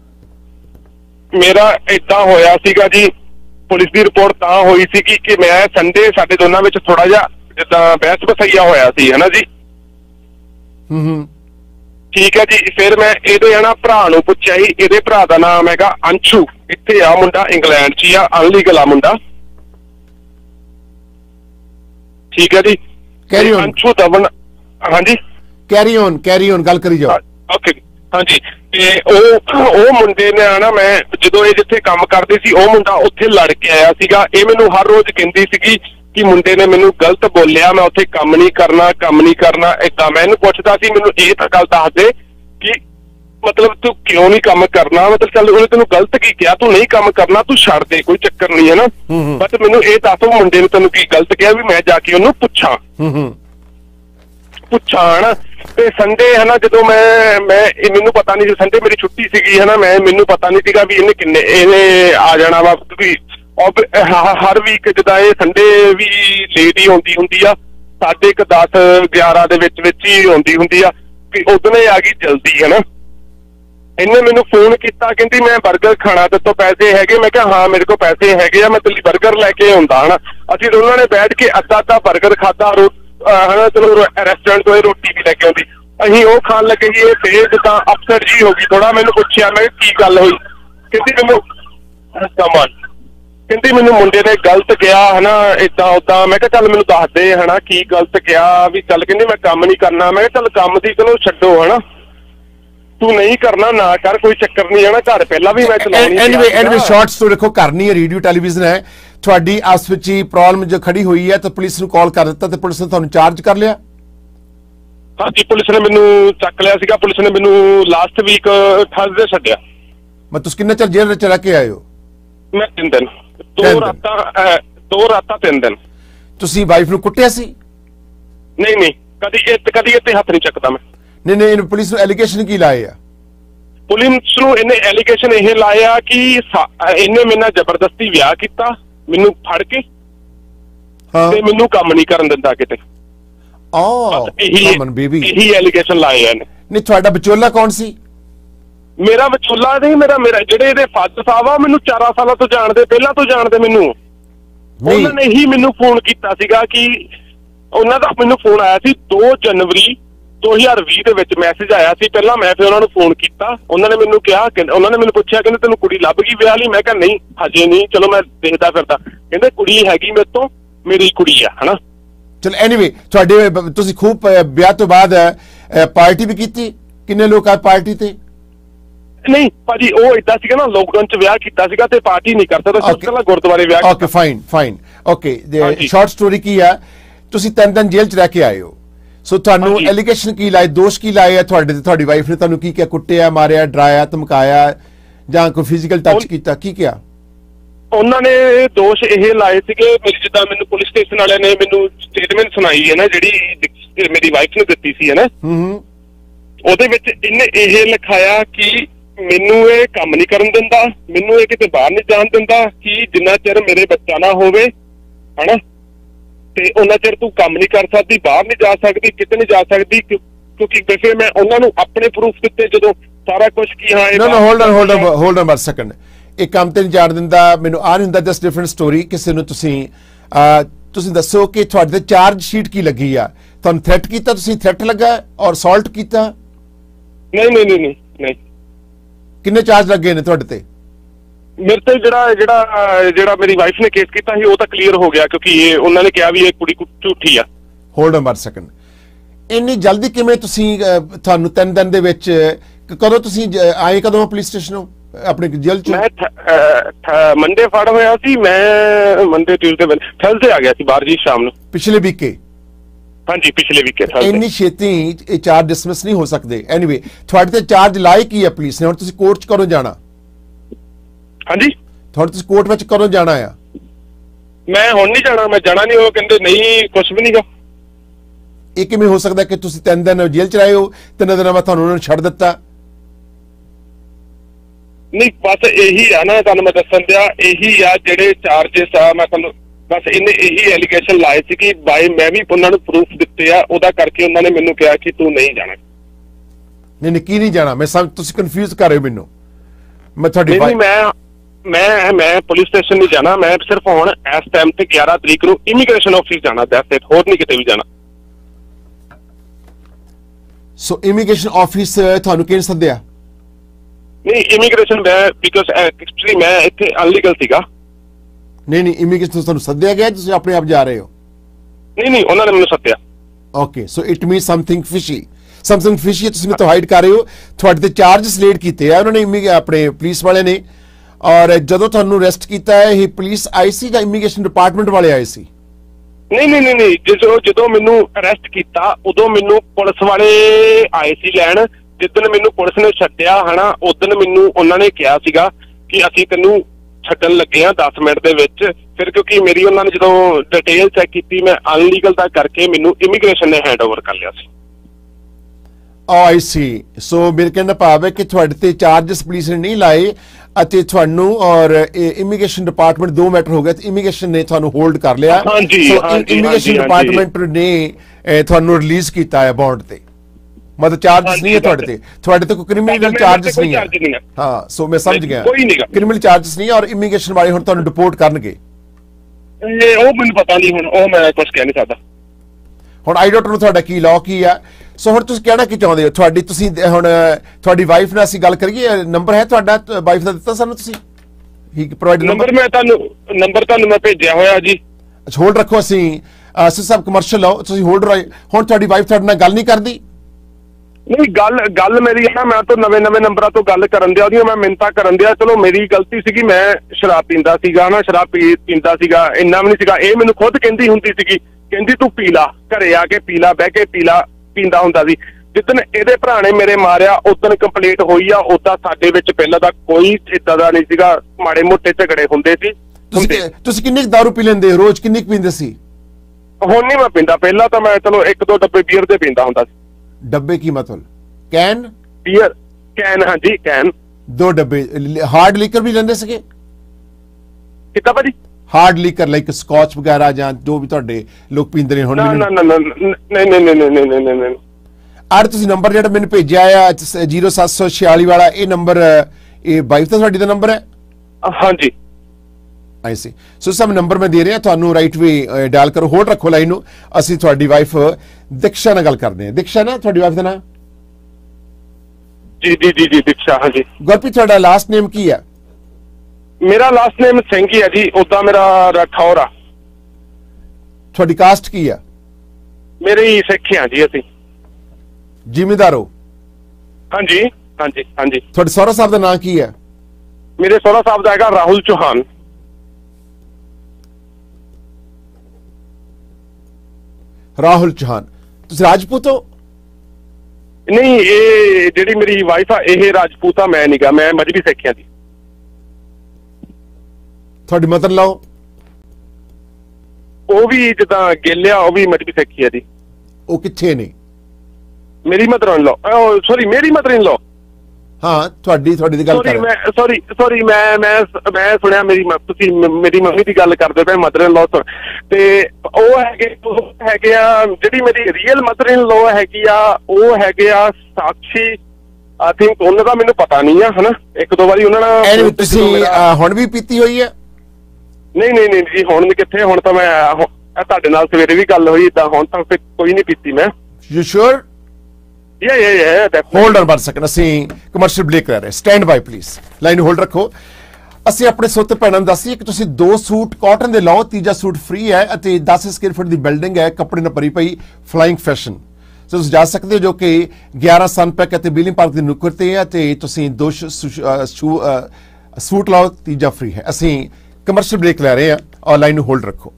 ਮੇਰਾ ਏਦਾਂ ਹੋਇਆ ਸੀਗਾ ਜੀ, ਪੁਲਿਸ ਦੀ ਰਿਪੋਰਟ ਤਾਂ ਹੋਈ ਸੀ ਕਿ ਮੈਂ ਸੰਡੇ ਸਾਡੇ ਦੋਨਾਂ ਵਿੱਚ ਥੋੜਾ ਜਿਹਾ ਜਿੱਦਾਂ ਬਹਿਸ ਬਸਈਆ ਹੋਇਆ ਸੀ, ਹੈ ਨਾ ਜੀ। ਠੀਕ ਹੈ ਜੀ। ਫਿਰ ਮੈਂ ਇਹਦੇ ਹਨਾ ਭਰਾ ਨੂੰ ਪੁੱਛਿਆ ਸੀ, ਇਹਦੇ ਭਰਾ ਦਾ ਨਾਮ ਹੈਗਾ ਅੰਸ਼ੂ, ਇੱਥੇ ਆ ਮੁੰਡਾ, ਇੰਗਲੈਂਡ 'ਚ ਹੀ ਆ, ਅਨਲੀਗਲ ਆ ਮੁੰਡਾ। ਠੀਕ ਹੈ ਜੀ। ਅੰਸ਼ੂ ਦਵਨ, ਹਾਂਜੀ ਕੈਰੀ ਔਨ ਗੱਲ ਕਰੀ ਜਾਓ। ਓਕੇ ਹਾਂਜੀ। ਤੇ ਉਹ ਮੁੰਡੇ ਨੇ ਨਾ, ਮੈਂ ਜਦੋਂ ਇਹ ਜਿੱਥੇ ਕੰਮ ਕਰਦੇ ਸੀ ਉਹ ਮੁੰਡਾ ਉੱਥੇ ਲੜ ਕੇ ਆਇਆ ਸੀਗਾ। ਇਹ ਮੈਨੂੰ ਹਰ ਰੋਜ਼ ਕਹਿੰਦੀ ਸੀਗੀ ਕਿ ਮੁੰਡੇ ਨੇ ਮੈਨੂੰ ਗਲਤ ਬੋਲਿਆ, ਮੈਂ ਉੱਥੇ ਕੰਮ ਨਹੀਂ ਕਰਨਾ ਏਦਾਂ। ਮੈਂ ਇਹਨੂੰ ਪੁੱਛਦਾ ਸੀ ਮੈਨੂੰ ਇਹ ਤਾਂ ਗੱਲ ਦੱਸ ਦੇ ਕਿ ਮਤਲਬ ਤੂੰ ਕਿਉਂ ਨਹੀਂ ਕੰਮ ਕਰਨਾ, ਮਤਲਬ ਚੱਲ ਉਹਨੇ ਤੈਨੂੰ ਗਲਤ ਕੀ ਕਿਹਾ, ਤੂੰ ਨਹੀਂ ਕੰਮ ਕਰਨਾ, ਤੂੰ ਛੱਡ ਦੇ, ਕੋਈ ਚੱਕਰ ਨਹੀਂ ਹੈ ਨਾ। ਬਟ ਮੈਨੂੰ ਇਹ ਦੱਸ ਮੁੰਡੇ ਨੇ ਤੈਨੂੰ ਕੀ ਗਲਤ ਕਿਹਾ ਵੀ ਮੈਂ ਜਾ ਕੇ ਉਹਨੂੰ ਪੁੱਛਾਂ ਹਨਾ। ਤੇ ਸੰਡੇ ਹਨਾ ਜਦੋਂ ਮੈਂ ਮੈਨੂੰ ਪਤਾ ਨਹੀਂ ਸੀ, ਸੰਡੇ ਮੇਰੀ ਛੁੱਟੀ ਸੀਗੀ ਹਨਾ, ਮੈਨੂੰ ਪਤਾ ਨਹੀਂ ਸੀਗਾ ਵੀ ਇਹਨੇ ਆ ਜਾਣਾ ਵਾ, ਕਿਉਂਕਿ ਹਰ ਵੀਕ ਜਿੱਦਾਂ ਇਹ ਸੰਡੇ ਵੀ ਲੇਟ ਹੀ ਹੁੰਦੀ ਆ, 10:30-11 ਦੇ ਵਿੱਚ ਹੀ ਹੁੰਦੀ ਆ, ਕਿ ਉਦੋਂ ਹੀ ਆ ਗਈ ਜਲਦੀ ਹਨਾ। ਇਹਨੇ ਮੈਨੂੰ ਫੋਨ ਕੀਤਾ, ਕਹਿੰਦੀ ਮੈਂ 버ਗਰ ਖਾਣਾ, ਤੇ ਤੋਂ ਪੈਸੇ ਹੈਗੇ? ਮੈਂ ਕਿਹਾ ਹਾਂ ਮੇਰੇ ਕੋਲ ਪੈਸੇ ਹੈਗੇ ਆ, ਮੈਂ ਤੇਰੀ 버ਗਰ ਲੈ ਕੇ ਆਉਂਦਾ ਹਨਾ। ਅਸੀਂ ਦੋਨਾਂ ਨੇ ਬੈਠ ਕੇ ਅੱਧਾ 버ਗਰ ਖਾਧਾ ਹਨਾ। ਚਲੋ ਰੈਸਟੋਰੈਂਟ ਤੋਂ ਇਹ ਰੋਟੀ ਵੀ ਲੈ ਕੇ ਆਉਂਦੀ, ਅਸੀਂ ਉਹ ਖਾਣ ਲੱਗੇ ਜੀ। ਇਹ ਫੇਰ ਜਿੱਦਾਂ ਅਪਸੈਟ ਜੀ ਹੋ ਗਈ ਥੋੜਾ। ਮੈਨੂੰ ਪੁੱਛਿਆ ਮੈਂ ਕੀ ਗੱਲ ਹੋਈ? ਕਹਿੰਦੀ ਮੈਨੂੰ ਮੁੰਡੇ ਨੇ ਗਲਤ ਕਿਹਾ ਹਨਾ, ਏਦਾਂ ਉਦਾਂ। ਮੈਂ ਕਿਹਾ ਚੱਲ ਮੈਨੂੰ ਦੱਸ ਦੇ ਹਨਾ ਕੀ ਗਲਤ ਕਿਹਾ ਵੀ। ਚੱਲ ਕਹਿੰਦੀ ਮੈਂ ਕੰਮ ਨਹੀਂ ਕਰਨਾ। ਮੈਂ ਕਿਹਾ ਚੱਲ ਕੰਮ ਦੀ ਚਲੋ ਛੱਡੋ ਹਨਾ, ਤੂੰ ਨਹੀਂ ਕਰਨਾ ਨਾ ਕਰ, ਕੋਈ ਚੱਕਰ ਨਹੀਂ ਹੈ ਨਾ। ਘਰ ਪਹਿਲਾਂ ਵੀ ਮੈਂ ਚਲਾਉਣੀ। ਐਨੀਵੇ ਸ਼ਾਰਟਸ ਤੋਂ ਦੇਖੋ ਕਰਨੀ ਹੈ, ਰੇਡੀਓ ਟੈਲੀਵਿਜ਼ਨ ਹੈ ਤੁਹਾਡੀ। ਆਪਸ ਵਿੱਚ ਹੀ ਪ੍ਰੋਬਲਮ ਜੋ ਖੜੀ ਹੋਈ ਹੈ ਤਾਂ ਪੁਲਿਸ ਨੂੰ ਕਾਲ ਕਰ ਦਿੱਤਾ ਤੇ ਪੁਲਿਸ ਨੇ ਤੁਹਾਨੂੰ ਚਾਰਜ ਕਰ ਲਿਆ? ਹਾਂਜੀ ਪੁਲਿਸ ਨੇ ਮੈਨੂੰ ਚੱਕ ਲਿਆ ਸੀਗਾ। ਪੁਲਿਸ ਨੇ ਮੈਨੂੰ ਲਾਸਟ ਵੀਕ ਥਰਸਡੇ ਛੱਡਿਆ। ਮੈਂ ਤੁਸੀਂ ਕਿੰਨਾ ਚਿਰ ਜੇਲ੍ਹ ਵਿੱਚ ਰਹਿ ਕੇ ਆਏ ਹੋ? ਮੈਂ 3 ਦਿਨ, 2 ਰਾਤਾਂ 3 ਦਿਨ। ਤੁਸੀਂ ਵਾਈਫ ਨੂੰ ਕੁੱਟਿਆ ਸੀ? ਨਹੀਂ ਕਦੀ ਇੱਥੇ ਹੱਥ ਨਹੀਂ ਚੱਕਦਾ ਮੈਂ। ਨਹੀਂ ਪੁਲਿਸ ਨੂੰ ਐਲੀਗੇਸ਼ਨ ਕੀ ਲਾਏ ਆ? ਪੁਲਿਸ ਨੂੰ ਇਹਨੇ ਐਲੀਗੇਸ਼ਨ ਇਹ ਲਾਇਆ ਕਿ ਇਹਨੇ ਮੇਰੇ ਨਾਲ ਜ਼ਬਰਦਸਤੀ ਵਿਆਹ ਕੀਤਾ, ਮੈਨੂੰ ਫੜ ਕੇ ਤੇ ਮੈਨੂੰ ਕੰਮ ਨਹੀਂ ਕਰਨ ਦਿੰਦਾ ਕਿਤੇ। ਇਹੀ ਐਲੀਗੇਸ਼ਨ ਲਾਏ ਆ। ਨਹੀਂ ਤੁਹਾਡਾ ਵਿਚੋਲਾ ਕੌਣ ਸੀ? ਮੇਰਾ ਵਿਚੋਲਾ ਨਹੀਂ, ਮੇਰਾ ਜਿਹੜੇ ਇਹਦੇ ਫਾਦਰ ਸਾਹਿਬ ਆ ਮੈਨੂੰ 4 ਸਾਲਾਂ ਤੋਂ ਜਾਣਦੇ, ਪਹਿਲਾਂ ਤੋਂ ਜਾਣਦੇ ਮੈਨੂੰ। ਉਹਨਾਂ ਨੇ ਹੀ ਮੈਨੂੰ ਫੋਨ ਕੀਤਾ ਸੀਗਾ ਕਿ ਉਹਨਾਂ ਦਾ ਮੈਨੂੰ ਫੋਨ ਆਇਆ ਸੀ 2 ਜਨਵਰੀ 2020 ਦੇ ਵਿੱਚ ਮੈਸੇਜ ਆਇਆ ਸੀ ਪਹਿਲਾਂ। ਮੈਂ ਫਿਰ ਉਹਨਾਂ ਨੂੰ ਫੋਨ ਕੀਤਾ, ਉਹਨਾਂ ਨੇ ਮੈਨੂੰ ਕਿਹਾ, ਉਹਨਾਂ ਨੇ ਮੈਨੂੰ ਪੁੱਛਿਆ ਕਹਿੰਦੇ ਤੈਨੂੰ ਕੁੜੀ ਲੱਭ ਗਈ ਵਿਆਹ ਲਈ? ਮੈਂ ਕਿਹਾ ਨਹੀਂ ਹਜੇ ਨਹੀਂ, ਚਲੋ ਮੈਂ ਦੇਖਦਾ ਫਿਰਦਾ। ਕਹਿੰਦੇ ਕੁੜੀ ਹੈਗੀ ਮੇਰੇ ਤੋਂ, ਮੇਰੀ ਕੁੜੀ ਆ ਹਨਾ। ਚਲੋ ਐਨੀਵੇ ਤੁਹਾਡੇ ਤੁਸੀਂ ਖੂਬ ਵਿਆਹ ਤੋਂ ਬਾਅਦ ਪਾਰਟੀ ਵੀ ਕੀਤੀ? ਕਿੰਨੇ ਲੋਕ ਆਏ ਪਾਰਟੀ ਤੇ? ਨਹੀਂ ਭਾਜੀ ਉਹ ਏਦਾਂ ਸੀਗਾ ਨਾ, ਲੋਕਡਾਊਨ ਚ ਵਿਆਹ ਕੀਤਾ ਸੀਗਾ ਤੇ ਪਾਰਟੀ ਨਹੀਂ ਕਰਦਾ ਤਾਂ ਪਹਿਲਾਂ ਗੁਰਦੁਆਰੇ ਵਿਆਹ। Okay fine okay. Short story ਕੀ ਆ, ਤੁਸੀਂ 3 ਦਿਨ ਜੇਲ੍ਹ ਚ ਰਹਿ ਕੇ ਆਏ ਹੋ। ਸੋ ਤੁਹਾਨੂੰ ਐਲੀਗੇਸ਼ਨ ਕੀ ਲਾਏ, ਦੋਸ਼ ਕੀ ਲਾਏ ਆ ਤੁਹਾਡੇ ਤੇ? ਤੁਹਾਡੀ ਵਾਈਫ ਨੇ ਤੁਹਾਨੂੰ ਕੀ ਕਿਹਾ? ਕੁੱਟਿਆ, ਮਾਰਿਆ, ਡਰਾਇਆ, ਧਮਕਾਇਆ ਜਾਂ ਕੋਈ ਫਿਜ਼ੀਕਲ ਟੱਚ ਕੀਤਾ, ਕੀ ਕਿਹਾ? ਉਹਨਾਂ ਨੇ ਦੋਸ਼ ਇਹ ਲਾਏ ਸੀਗੇ, ਜਿੱਦਾਂ ਮੈਨੂੰ ਪੁਲਿਸ ਸਟੇਸ਼ਨ ਵਾਲਿਆਂ ਨੇ ਮੈਨੂੰ ਸਟੇਟਮੈਂਟ ਸੁਣਾਈ ਹੈ ਨਾ, ਜਿਹੜੀ ਮੇਰੀ ਵਾਈਫ ਨੇ ਦਿੱਤੀ ਸੀ ਹੈ ਨਾ, ਉਹਦੇ ਵਿੱਚ ਇਹਨੇ ਇਹ ਲਿਖਾਇਆ ਕਿ ਮੈਨੂੰ ਇਹ ਕੰਮ ਨਹੀਂ ਕਰਨ ਦਿੰਦਾ, ਮੈਨੂੰ ਇਹ ਕਿਤੇ ਬਾਹਰ ਨਹੀਂ ਜਾਣ ਦਿੰਦਾ, ਕਿ ਜਿੰਨਾ ਚਿਰ ਮੇਰੇ ਬੱਚਾ ਨਾ ਹੋਵੇ ਹਨਾ ਤੇ ਉਹਨਾਂ ਚਿਰ ਤੂੰ ਕੰਮ ਨਹੀਂ ਕਰ ਸਕਦੀ, ਬਾਹਰ ਨਹੀਂ ਜਾ ਸਕਦੀ, ਕਿਤੇ ਨਹੀਂ ਜਾ ਸਕਦੀ। ਕਿਉਂਕਿ ਵੈਸੇ ਮੈਂ ਉਹਨਾਂ ਨੂੰ ਆਪਣੇ ਪ੍ਰੂਫ ਦਿੱਤੇ ਜਦੋਂ ਸਾਰਾ ਕੁਝ ਕੀ ਹਾਂ। Hold on 1 second. ਇਹ ਕੰਮ ਤੇ ਨਹੀਂ ਜਾਣ ਦਿੰਦਾ, ਮੈਨੂੰ ਆ ਨਹੀਂ ਹੁੰਦਾ, ਜਸਟ ਡਿਫਰੈਂਟ ਸਟੋਰੀ। ਕਿਸੇ ਨੂੰ ਤੁਸੀਂ ਦੱਸੋ ਕਿ ਤੁਹਾਡੇ ਤੇ ਚਾਰਜ ਸ਼ੀਟ ਕੀ ਲੱਗੀ ਆ? ਤੁਹਾਨੂੰ ਥ੍ਰੈਟ ਕੀਤਾ, ਤੁਸੀਂ ਥ੍ਰੈਟ ਲੱਗਾ ਔਰ ਅਸੌਲਟ ਕੀਤਾ? ਨਹੀਂ। ਕਿੰਨੇ ਚਾਰਜ ਲੱਗੇ ਨੇ ਤੁਹਾਡੇ ਤੇ? ਮੇਰੇ ਤੇ ਜਿਹੜਾ ਮੇਰੀ ਵਾਈਫ ਨੇ ਕੇਸ ਕੀਤਾ ਸੀ ਉਹ ਤਾਂ ਕਲੀਅਰ ਹੋ ਗਿਆ, ਕਿਉਂਕਿ ਇਹ ਉਹਨਾਂ ਨੇ ਕਿਹਾ ਵੀ ਇਹ ਕੁੜੀ ਝੂਠੀ ਆ। Hold on 1 second. ਇੰਨੀ ਜਲਦੀ ਕਿਵੇਂ ਤੁਸੀਂ ਤੁਹਾਨੂੰ 3 ਦਿਨ ਦੇ ਵਿੱਚ, ਕਦੋਂ ਤੁਸੀਂ ਆਏ, ਕਦੋਂ ਪੁਲਿਸ ਸਟੇਸ਼ਨੋਂ ਆਪਣੇ ਜੇਲ੍ਹ ਚ? ਮੈਂ ਮੰਡੇ ਫੜ ਹੋਇਆ ਸੀ, ਮੈਂ ਮੰਡੇ ਟਿਊਜ਼ਡੇ ਥਰਸਡੇ ਆ ਗਿਆ ਸੀ ਬਾਹਰ ਜੀ ਸ਼ਾਮ ਨੂੰ। ਪਿਛਲੇ ਵੀਕੇ? ਹਾਂਜੀ ਪਿਛਲੇ ਵੀਕੇ। ਇੰਨੀ ਛੇਤੀ ਇਹ ਚਾਰਜ ਡਿਸਮਿਸ ਨਹੀਂ ਹੋ ਸਕਦੇ। ਐਨੀਵੇ ਤੁਹਾਡੇ ਤੇ ਚਾਰਜ ਲਾਏ ਕੀ ਹੈ ਪੁਲਿਸ ਨੇ? ਹੁਣ ਤੁਸੀਂ ਕੋਰਟ ਚ ਕਦੋਂ ਜਾਣਾ? ਹਾਂਜੀ ਤੁਹਾਡੇ ਤੁਸੀਂ ਕੋਰਟ ਵਿੱਚ ਕਦੋਂ ਜਾਣਾ ਆ? ਮੈਂ ਹੁਣ ਨਹੀਂ ਜਾਣਾ, ਮੈਂ ਜਾਣਾ ਨਹੀਂ। ਉਹ ਕਹਿੰਦੇ ਨਹੀਂ ਕੁਝ ਵੀ ਨਹੀਂਗਾ। ਇਹ ਕਿਵੇਂ ਹੋ ਸਕਦਾ ਕਿ ਤੁਸੀਂ 3 ਦਿਨ ਜੇਲ੍ਹ ਚ ਰਹੇ ਹੋ, 3 ਦਿਨਾਂ ਬਾਅਦ ਤੁਹਾਨੂੰ ਉਹਨਾਂ ਨੇ ਛੱਡ ਦਿੱਤਾ? ਨਹੀਂ ਬਸ ਇਹੀ ਆ ਨਾ, ਤੁਹਾਨੂੰ ਮੈਂ ਦੱਸਣ ਦਿਆ, ਇਹੀ ਆ ਜਿਹੜੇ ਚਾਰਜਸ ਆ। ਮੈਂ ਤੁਹਾਨੂੰ ਬਸ ਇਹਨੇ ਇਹੀ ਐਲੀਗੇਸ਼ਨ ਲਾਏ ਸੀ ਕਿ ਮੈਂ ਵੀ ਉਹਨਾਂ ਨੂੰ ਪ੍ਰੂਫ ਦਿੱਤੇ ਆ, ਉਹਦਾ ਕਰਕੇ ਉਹਨਾਂ ਨੇ ਮੈਨੂੰ ਕਿਹਾ ਕਿ ਤੂੰ ਨਹੀਂ ਜਾਣਾ। ਨਹੀਂ ਕੀ ਨਹੀਂ ਜਾਣਾ? ਮੈਂ ਸਮਝ, ਤੁਸੀਂ ਕਨਫਿਊਜ਼ ਕਰ ਰਹੇ ਹੋ ਮੈਨੂੰ। ਮੈਂ ਤੁਹਾਡੀ ਨਹੀਂ ਮੈਂ ਪੁਲਿਸ ਸਟੇਸ਼ਨ ਨਹੀਂ ਜਾਣਾ, ਮੈਂ ਸਿਰਫ ਹੁਣ ਇਸ ਟਾਈਮ ਤੇ 11 ਤਰੀਕ ਨੂੰ ਇਮੀਗ੍ਰੇਸ਼ਨ ਆਫਿਸ ਜਾਣਾ, ਦੈਟਸ ਇਟ, ਹੋਰ ਨਹੀਂ ਕਿਤੇ ਵੀ ਜਾਣਾ। ਸੋ ਇਮੀਗ੍ਰੇਸ਼ਨ ਆਫਿਸ ਤੁਹਾਨੂੰ ਕਿਹਨੇ ਸੱਦਿਆ? ਨਹੀਂ ਇਮੀਗ੍ਰੇਸ਼ਨ ਬਿਕਾਜ਼ ਐਕਚੁਅਲੀ ਮੈਂ ਇੱਥੇ ਅਨਲੀਗਲ ਸੀਗਾ। ਨਹੀਂ ਇਮੀਗ੍ਰੇਸ਼ਨ ਤੁਹਾਨੂੰ ਸੱਦਿਆ ਗਿਆ, ਤੁਸੀਂ ਆਪਣੇ ਆਪ ਜਾ ਰਹੇ ਹੋ? ਨਹੀਂ ਉਹਨਾਂ ਨੇ ਮੈਨੂੰ ਸੱਦਿਆ। Okay, so it means something fishy ਤੁਸੀਂ ਮੈਨੂੰ ਤੋਂ ਹਾਈਡ ਕਰ ਰਹੇ ਹੋ। ਤੁਹਾਡੇ ਤੇ ਚਾਰਜਸ ਲੇਡ ਕੀਤੇ ਆ ਉਹਨਾਂ ਨੇ, ਆਪਣੇ ਪੁਲਿਸ ਵਾਲੇ ਨੇ। ਔਰ ਜਦੋਂ ਤੁਹਾਨੂੰ ਅਰੈਸਟ ਕੀਤਾ ਹੈ, ਇਹ ਪੁਲਿਸ ਆਈ ਸੀ ਜਾਂ ਇਮੀਗ੍ਰੇਸ਼ਨ ਡਿਪਾਰਟਮੈਂਟ ਵਾਲੇ ਆਏ ਸੀ? ਨਹੀਂ ਜਦੋਂ ਮੈਨੂੰ ਅਰੈਸਟ ਕੀਤਾ ਉਦੋਂ ਮੈਨੂੰ ਪੁਲਿਸ ਵਾਲੇ ਆਏ ਸੀ ਲੈਣ। ਜਿੱਦਣ ਮੈਨੂੰ ਪੁਲਿਸ ਨੇ ਛੱਡਿਆ ਹਨਾ, ਉਦੋਂ ਮੈਨੂੰ ਉਹਨਾਂ ਨੇ ਕਿਹਾ ਸੀਗਾ ਕਿ ਅਸੀਂ ਤੈਨੂੰ ਛੱਡਣ ਲੱਗੇ ਆ 10 ਮਿੰਟ ਦੇ ਵਿੱਚ। ਫਿਰ ਕਿਉਂਕਿ ਮੇਰੀ ਉਹਨਾਂ ਨੇ ਜਦੋਂ ਡਿਟੇਲ ਚੈੱਕ ਕੀਤੀ, ਮੈਂ ਅਨਲੀਗਲ ਦਾ ਕਰਕੇ ਮੈਨੂੰ ਇਮੀਗ੍ਰੇਸ਼ਨ ਨੇ ਹੈਂਡਓਵਰ ਕਰ ਲਿਆ ਸੀ। ਆਈ ਸੀ। ਸੋ ਮੇਰੇ ਕਹਿਣ ਦਾ ਭਾਵ ਹੈ ਕਿ ਤੁਹਾਡੇ ਤੇ ਚਾਰਜਸ ਪੁਲਿਸ ਨੇ ਨਹੀਂ ਲਾਏ ਅਤੇ ਤੁਹਾਨੂੰ ਔਰ ਇਮੀਗ੍ਰੇਸ਼ਨ ਡਿਪਾਰਟਮੈਂਟ 2 ਮੈਟਰ ਹੋ ਗਿਆ ਤੇ ਇਮੀਗ੍ਰੇਸ਼ਨ ਨੇ ਤੁਹਾਨੂੰ ਹੋਲਡ ਕਰ ਲਿਆ। ਇਮੀਗ੍ਰੇਸ਼ਨ ਡਿਪਾਰਟਮੈਂਟ ਨੇ ਤੁਹਾਨੂੰ ਰਿਲੀਜ਼ ਕੀਤਾ ਹੈ ਬੌਂਡ ਤੇ, ਮਤਲਬ ਚਾਰਜਸ ਨਹੀਂ ਹੈ ਤੁਹਾਡੇ ਤੇ ਕੋਈ ਕ੍ਰਿਮੀਨਲ ਚਾਰਜਸ ਨਹੀਂ ਹੈ। ਹਾਂ, ਸੋ ਮੈਂ ਸਮਝ ਗਿਆ, ਕ੍ਰਿਮੀਨਲ ਚਾਰਜਸ ਨਹੀਂ ਔਰ ਇਮੀਗ੍ਰੇਸ਼ਨ ਵਾਲੇ ਹੁਣ ਤੁਹਾਨੂੰ ਡਿਪੋਰਟ ਕਰਨਗੇ। ਉਹ ਮੈਨੂੰ ਪਤਾ ਨਹੀਂ, ਹੁਣ ਉਹ ਮੈਂ ਕੁਝ ਕਹਿ ਨਹੀਂ ਸਕਦਾ। ਹੁਣ ਆਈ ਡੋਂਟ ਨੋ ਤੁਹਾਡਾ ਕੀ ਲਾਅ ਕੀ ਹੈ। ਸੋ ਹੁਣ ਤੁਸੀਂ ਕਹਿਣਾ ਕੀ ਚਾਹੁੰਦੇ ਹੋ? ਤੁਸੀਂ ਹੁਣ ਤੁਹਾਡੀ ਵਾਈਫ ਨਾਲ ਅਸੀਂ ਗੱਲ ਕਰੀਏ? ਨੰਬਰ ਹੈ ਤੁਹਾਡਾ ਵਾਈਫ ਦਾ ਦਿੱਤਾ ਸਾਨੂੰ ਤੁਸੀਂ? ਹੀ ਪ੍ਰੋਵਾਈਡ ਨੰਬਰ ਤੁਹਾਨੂੰ ਮੈਂ ਭੇਜਿਆ ਹੋਇਆ ਜੀ। ਹੋਲਡ ਰੱਖੋ, ਅਸੀਂ ਸਭ ਕਮਰਸ਼ੀਅਲ ਲਾਓ, ਤੁਸੀਂ ਹੋਲਡ ਰਹੋ। ਹੁਣ ਤੁਹਾਡੀ ਵਾਈਫ ਤੁਹਾਡੇ ਨਾਲ ਗੱਲ ਨਹੀਂ ਕਰਦੀ? ਨਹੀਂ ਗੱਲ ਮੇਰੀ ਹੈ ਨਾ, ਮੈਂ ਤਾਂ ਨਵੇਂ ਨੰਬਰਾਂ ਤੋਂ ਗੱਲ ਕਰਨ ਦਿਆ, ਉਹਦੀਆਂ ਮੈਂ ਮਿੰਨਤਾਂ ਕਰਨ ਦਿਆ। ਚਲੋ ਮੇਰੀ ਗਲਤੀ ਸੀਗੀ, ਮੈਂ ਸ਼ਰਾਬ ਪੀਂਦਾ ਸੀਗਾ ਨਾ, ਪੀਂਦਾ ਸੀਗਾ, ਇੰਨਾ ਵੀ ਨਹੀਂ ਸੀਗਾ। ਇਹ ਮੈਨੂੰ ਖੁਦ ਕਹਿੰਦੀ ਹੁੰਦੀ ਸੀਗੀ, ਕਹਿੰਦੀ ਤੂੰ ਪੀ ਲਾ, ਘਰੇ ਆ ਕੇ ਪੀ ਲਾ, ਬਹਿ ਕੇ ਪੀ ਲਾ, ਪੀਂਦਾ ਹੁੰਦਾ ਸੀ। ਜਿੱਦਣ ਇਹਦੇ ਭਰਾ ਨੇ ਮੇਰੇ ਮਾਰਿਆ ਉਦੋਂ ਕੰਪਲੀਟ ਹੋਈ ਆ। ਉਦਾਂ ਸਾਡੇ ਵਿੱਚ ਪਹਿਲਾਂ ਦਾ ਕੋਈ ਏਦਾਂ ਦਾ ਨਹੀਂ ਸੀਗਾ, ਮਾੜੇ ਮੋਟੇ ਝਗੜੇ ਹੁੰਦੇ ਸੀ। ਤੁਸੀਂ ਕਿੰਨੀ ਦਾਰੂ ਪੀ ਲੈਂਦੇ ਹੋ ਰੋਜ਼? ਕਿੰਨੀ ਪੀਂਦੇ ਸੀ? ਹੁਣ ਨਹੀਂ ਮੈਂ ਪੀਂਦਾ, ਪਹਿਲਾਂ ਤਾਂ ਮੈਂ ਚਲੋ 1-2 ਡੱਬੇ ਬੀਅਰ ਦੇ ਪੀਂਦਾ ਹੁੰਦਾ ਸੀ। ਡੱਬੇ ਕੀ ਮਤਲਬ? Can beer? ਕੈਨ, ਹਾਂਜੀ ਕੈਨ। 2 ਡੱਬੇ। ਹਾਰਡ ਲੀਕਰ ਵੀ ਲੈਂਦੇ ਸੀਗੇ? ਕਿੱਦਾਂ ਭਾਜੀ? ਹਾਰਡ ਲੀਕਰ ਲਾਈਕ ਸਕਾਚ ਵਗੈਰਾ ਜਾਂ ਜੋ ਵੀ ਤੁਹਾਡੇ ਲੋਕ ਪੀਂਦੇ ਨੇ ਹੁਣ? ਨਹੀਂ। ਆਰ ਤੁਸੀਂ ਨੰਬਰ ਜਿਹੜਾ ਮੈਨੂੰ ਭੇਜਿਆ ਆ 0746 ਵਾਲਾ, ਇਹ ਨੰਬਰ ਇਹ ਵਾਈਫ ਦਾ ਤੁਹਾਡੀ ਦਾ ਨੰਬਰ ਹੈ? ਹਾਂਜੀ। ਆਈ ਸੀ। ਸੋ ਸਭ ਨੰਬਰ ਮੈਂ ਦੇ ਰਿਹਾ ਤੁਹਾਨੂੰ, ਰਾਈਟ ਵੇ ਡਾਇਲ ਕਰੋ। ਹੋਲਡ ਰੱਖੋ ਲਾਈਨ ਨੂੰ, ਅਸੀਂ ਤੁਹਾਡੀ ਵਾਈਫ ਦੀਕਸ਼ਾ ਨਾਲ ਗੱਲ ਕਰਦੇ ਹਾਂ। ਦੀਕਸ਼ਾ ਨਾ ਤੁਹਾਡੀ ਵਾਈਫ ਦਾ ਨਾਮ? ਜੀ ਦੀਕਸ਼ਾ। ਹਾਂਜੀ ਗੁਰਪ੍ਰੀਤ, ਤੁਹਾਡਾ ਲਾਸਟ ਨੇਮ ਕੀ ਹੈ? ਮੇਰਾ ਲਾਸਟ ਨੇਮ ਸਿੰਘ ਹੀ ਹੈ ਜੀ, ਉਦਾਂ ਮੇਰਾ ਰਾਠੌਰ ਆ। ਤੁਹਾਡੀ ਕਾਸਟ ਕੀ ਹੈ? ਮੇਰੀ ਸਿੱਖ ਆ ਜੀ ਅਸੀਂ। ਜ਼ਿਮੀਂਦਾਰ ਹੋ? ਹਾਂਜੀ। ਤੁਹਾਡੇ ਸਹੁਰਾ ਸਾਹਿਬ ਦਾ ਨਾਂ ਕੀ ਹੈ? ਮੇਰੇ ਸਹੁਰਾ ਸਾਹਿਬ ਦਾ ਹੈਗਾ ਰਾਹੁਲ ਚੌਹਾਨ। ਰਾਹੁਲ ਚੌਹਾਨ। ਤੁਸੀਂ ਰਾਜਪੂਤ ਹੋ? ਨਹੀਂ, ਇਹ ਜਿਹੜੀ ਮੇਰੀ ਵਾਈਫ ਆ ਇਹ ਰਾਜਪੂਤ ਆ, ਮੈਂ ਨੀਗਾ, ਮੈਂ ਮਜ਼੍ਹਬੀ ਸਿੱਖ ਆ ਜੀ। ਤੁਹਾਡੀ ਮਦਰ ਲਾਓ? ਉਹ ਵੀ ਜਿੱਦਾਂ ਗਿੱਲ ਆ, ਉਹ ਵੀ ਮਜ਼੍ਹਬੀ ਸਿੱਖ ਆ ਜੀ। ਉਹ ਕਿੱਥੇ ਨੇ? ਮੇਰੀ ਮਦਰ ਇਨ ਲਾ, ਸੌਰੀ ਮੇਰੀ ਮਦਰ ਇਨ ਲਾ। ਹਾਂ, ਤੁਹਾਡੀ ਦੀ ਗੱਲ ਕਰ ਰਿਹਾ। ਸੌਰੀ ਮੈਂ ਸੁਣਿਆ ਤੁਸੀਂ ਮੇਰੀ ਮੰਮੀ ਦੀ ਗੱਲ ਕਰਦੇ ਪਏ, ਮਦਰ ਇਨ ਲਾ। ਤੇ ਉਹ ਹੈਗੇ ਆ ਜਿਹੜੀ ਮੇਰੀ ਰੀਅਲ ਮਦਰ ਇਨ ਲਾ ਹੈਗੀ ਆ, ਉਹ ਹੈਗੇ ਆ ਸਾਕਸ਼ੀ। ਆਈ ਥਿੰਕ ਉਹਨਾਂ ਦਾ ਮੈਨੂੰ ਪਤਾ ਨਹੀਂ ਆ, ਹਨਾ। 1-2 ਵਾਰੀ ਉਹਨਾਂ ਨਾਲ ਤੁਸੀਂ ਹੁਣ ਵੀ ਪੀਤੀ ਹੋਈ ਹੈ? ਨਹੀਂ ਜੀ, ਹੁਣ ਕਿੱਥੇ। ਹੁਣ ਤਾਂ ਮੈਂ ਤੁਹਾਡੇ ਨਾਲ ਸਵੇਰੇ ਵੀ ਗੱਲ ਹੋਈ, ਤਾਂ ਹੁਣ ਤਾਂ ਕੋਈ ਨਹੀਂ ਪੀਤੀ ਮੈਂ। You sure? Hold on 1 second, ਅਸੀਂ ਕਮਰਸ਼ੀਅਲ ਬ੍ਰੇਕ ਲੈ ਰਹੇ। Stand by please, line hold ਰੱਖੋ। ਅਸੀਂ ਆਪਣੇ ਸੋਤੇ ਭੈਣਾਂ ਨੂੰ ਦੱਸੀਏ ਕਿ ਤੁਸੀਂ 2 ਸੂਟ ਕਾਟਨ ਦੇ ਲਓ, ਤੀਜਾ ਸੂਟ ਫ੍ਰੀ ਹੈ ਅਤੇ 10 ਸਕੁਅਰ ਫੁੱਟ ਦੀ ਬਿਲਡਿੰਗ ਹੈ, ਕੱਪੜੇ ਨਾਲ ਭਰੀ ਪਈ, ਫਲਾਈਂਗ ਫੈਸ਼ਨ। ਸੋ ਤੁਸੀਂ ਜਾ ਸਕਦੇ ਹੋ, ਜੋ ਕਿ 11 ਸਨਪੈਕ ਅਤੇ ਬਿਲਿੰਗ ਪਾਰਕ ਦੀ ਨੁੱਕਰ ਤੇ ਹੈ, ਤੇ ਤੁਸੀਂ 2 ਸੂਟ ਲਾਓ, ਤੀਜਾ ਫ੍ਰੀ ਹੈ। ਅਸੀਂ ਕਮਰਸ਼ੀਅਲ ਬ੍ਰੇਕ ਲੈ ਰਹੇ ਹਾਂ ਔਰ ਲਾਈਨ ਨੂੰ ਹੋਲਡ ਰੱਖੋ।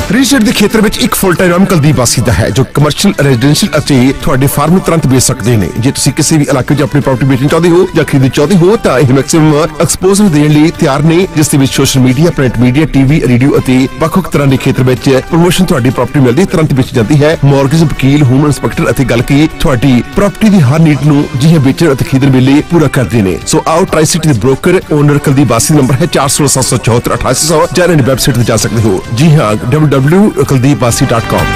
ਰੀਅਲ ਏਸਟੇਟ ਦੇ ਖੇਤਰ ਵਿੱਚ ਇੱਕ ਫੁੱਲ ਟਾਈਮ ਕੁਲਦੀਪ ਵਾਸੀ ਦਾ ਹੈ ਜੋ ਕਮਰਸ਼ੀਅਲ ਰੈਜ਼ੀਡੈਂਸ਼ੀਅਲ ਅਤੇ ਤੁਹਾਡੇ ਫਾਰਮ ਨੂੰ ਤੁਰੰਤ ਵੇਚ ਸਕਦੇ ਨੇ। ਜੇ ਤੁਸੀਂ ਕਿਸੇ ਵੀ ਇਲਾਕੇ ਵਿੱਚ ਆਪਣੀ ਪ੍ਰਾਪਰਟੀ ਵੇਚਣੀ ਚਾਹੁੰਦੇ ਹੋ ਜਾਂ ਖਰੀਦਣੀ ਚਾਹੁੰਦੇ ਹੋ ਤਾਂ ਇਹ ਮੈਕਸਿਮਮ ਐਕਸਪੋਜ਼ਰ ਦੇਣ ਲਈ ਤਿਆਰ ਨੇ, ਜਿਸ ਦੇ ਵਿੱਚ social media, print media, TV, radio ਅਤੇ ਵੱਖ-ਵੱਖ ਤਰ੍ਹਾਂ ਦੇ ਖੇਤਰ ਵਿੱਚ ਪ੍ਰਮੋਸ਼ਨ ਤੁਹਾਡੀ ਪ੍ਰਾਪਰਟੀ ਮਿਲਦੀ ਤੁਰੰਤ ਵੇਚੀ ਜਾਂਦੀ ਹੈ। ਮਾਰਗੇਜ, ਵਕੀਲ, ਹੋਮ ਇੰਸਪੈਕਟਰ ਅਤੇ ਗੱਲ ਕੀ ਤੁਹਾਡੀ ਪ੍ਰਾਪਰਟੀ ਦੀ ਹਰ ਨੀਡ ਨੂੰ ਜੀ ਵੇਚਣ ਅਤੇ ਖਰੀਦਣ ਵੇਲੇ ਪੂਰਾ ਕਰਦੇ ਨੇ। ਸੋ ਆਓ ਟਰਾਈ ਸਿਟੀ ਦੇ broker owner Kuldip Wasi number ਹੈ 4167748800 ਜਾਂ ਇਹਨਾਂ ਦੀ ਵੈਬਸਾਈਟ ਤੇ ਜਾ ਸਕਦੇ ਹੋ। ਜੀ ਹਾਂ, www.kuldipwasi.com।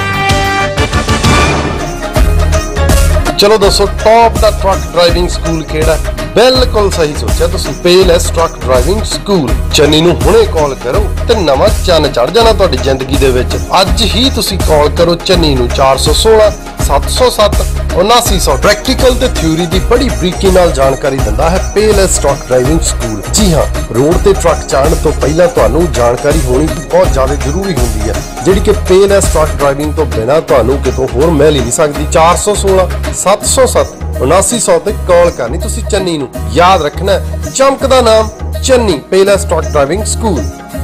ਚਲੋ ਦੱਸੋ ਟੌਪ ਦਾ ਟਰੱਕ ਡਰਾਈਵਿੰਗ ਸਕੂਲ ਕਿਹੜਾ? ਬਿਲਕੁਲ ਸਹੀ ਸੋਚਿਆ ਤੁਸੀਂ, ਪੇਲੈਸ ਟਰੱਕ ਡਰਾਈਵਿੰਗ ਸਕੂਲ। ਚੰਨੀ ਨੂੰ ਹੁਣੇ ਕਾਲ ਕਰੋ ਤੇ ਨਵਾਂ ਚੰਨ ਚੜ ਜਾਣਾ ਤੁਹਾਡੀ ਜ਼ਿੰਦਗੀ ਦੇ ਵਿੱਚ। ਅੱਜ ਹੀ ਤੁਸੀਂ ਕਾਲ ਕਰੋ ਚੰਨੀ ਨੂੰ 416 707 7900। ਪ੍ਰੈਕਟੀਕਲ ਤੇ ਥਿਊਰੀ ਦੀ ਬੜੀ ਬਰੀਕੀ ਨਾਲ ਜਾਣਕਾਰੀ ਦਿੰਦਾ ਹੈ ਪੇਲੈਸ ਟਰੱਕ ਡਰਾਈਵਿੰਗ ਸਕੂਲ। ਜੀ ਹਾਂ, ਰੋਡ ਤੇ ਟਰੱਕ ਚਲਾਉਣ ਤੋਂ ਪਹਿਲਾਂ ਤੁਹਾਨੂੰ ਜਾਣਕਾਰੀ ਹੋਣੀ ਬਹੁਤ ਜ਼ਿਆਦਾ ਜ਼ਰੂਰੀ ਹੁੰਦੀ ਹੈ, ਜਿਹੜੀ ਕਿ ਪੇਲੈਸ ਟਰੱਕ ਡਰਾਈਵਿੰਗ ਤੋਂ ਬਿਨਾਂ ਤੁਹਾਨੂੰ ਕਿਤੋਂ ਹੋਰ ਮਿਲ ਹੀ ਨਹੀਂ ਸਕਦੀ। 416 707 7900 ਤੇ ਕਾਲ ਕਰਨੀ ਤੁਸੀਂ ਚੰਨੀ ਨੂੰ। ਯਾਦ ਰੱਖਣਾ, ਚਮਕਦਾ ਨਾਮ ਚੰਨੀ ਪੇਲੈਸ truck driving school.